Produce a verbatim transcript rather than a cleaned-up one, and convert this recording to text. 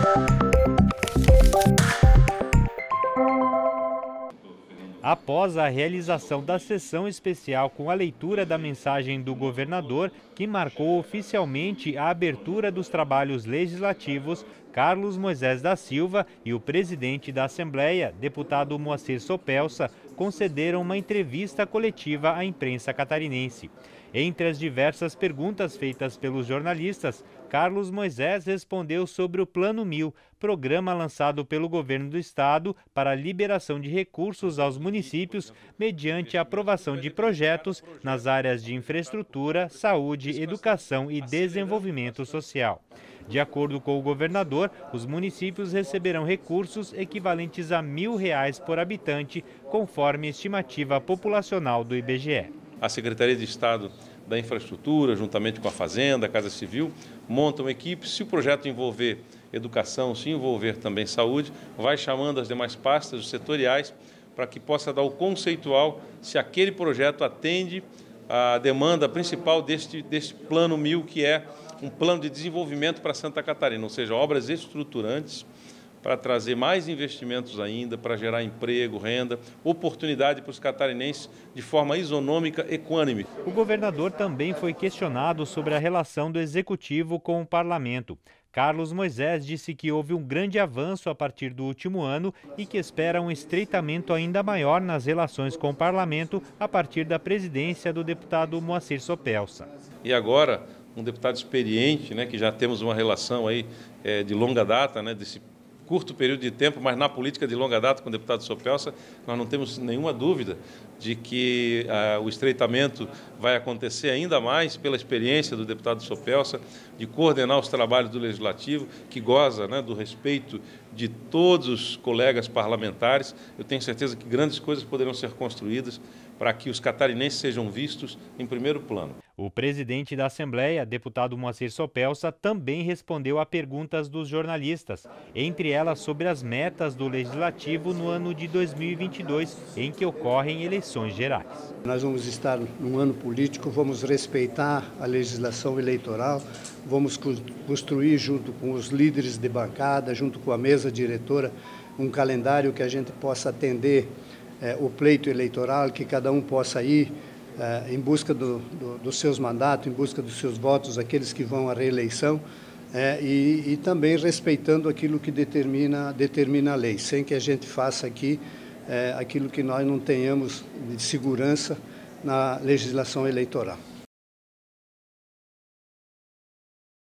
Após a realização da sessão especial com a leitura da mensagem do governador, que marcou oficialmente a abertura dos trabalhos legislativos, Carlos Moisés da Silva e o presidente da Assembleia, deputado Moacir Sopelsa, concederam uma entrevista coletiva à imprensa catarinense. Entre as diversas perguntas feitas pelos jornalistas, Carlos Moisés respondeu sobre o Plano Mil, programa lançado pelo governo do estado para a liberação de recursos aos municípios mediante a aprovação de projetos nas áreas de infraestrutura, saúde, educação e desenvolvimento social. De acordo com o governador, os municípios receberão recursos equivalentes a mil reais por habitante, conforme estimativa populacional do I B G E. A Secretaria de Estado da Infraestrutura, juntamente com a Fazenda, a Casa Civil, monta uma equipe. Se o projeto envolver educação, se envolver também saúde, vai chamando as demais pastas, os setoriais, para que possa dar o conceitual se aquele projeto atende à demanda principal deste, deste Plano Mil, que é um plano de desenvolvimento para Santa Catarina, ou seja, obras estruturantes para trazer mais investimentos ainda, para gerar emprego, renda, oportunidade para os catarinenses de forma isonômica, equânime. O governador também foi questionado sobre a relação do executivo com o parlamento. Carlos Moisés disse que houve um grande avanço a partir do último ano e que espera um estreitamento ainda maior nas relações com o parlamento a partir da presidência do deputado Moacir Sopelsa. E agora, um deputado experiente, né, que já temos uma relação aí, é, de longa data, né, desse curto período de tempo, mas na política de longa data com o deputado Sopelsa, nós não temos nenhuma dúvida de que ah, o estreitamento vai acontecer ainda mais pela experiência do deputado Sopelsa, de coordenar os trabalhos do Legislativo, que goza, né, do respeito de todos os colegas parlamentares. Eu tenho certeza que grandes coisas poderão ser construídas para que os catarinenses sejam vistos em primeiro plano. O presidente da Assembleia, deputado Moacir Sopelsa, também respondeu a perguntas dos jornalistas, entre elas sobre as metas do Legislativo no ano de dois mil e vinte e dois, em que ocorrem eleições gerais. Nós vamos estar num ano político, vamos respeitar a legislação eleitoral, vamos construir junto com os líderes de bancada, junto com a mesa diretora, um calendário que a gente possa atender É, o pleito eleitoral, que cada um possa ir é, em busca do, do, dos seus mandatos, em busca dos seus votos, aqueles que vão à reeleição, é, e, e também respeitando aquilo que determina, determina a lei, sem que a gente faça aqui é, aquilo que nós não tenhamos de segurança na legislação eleitoral.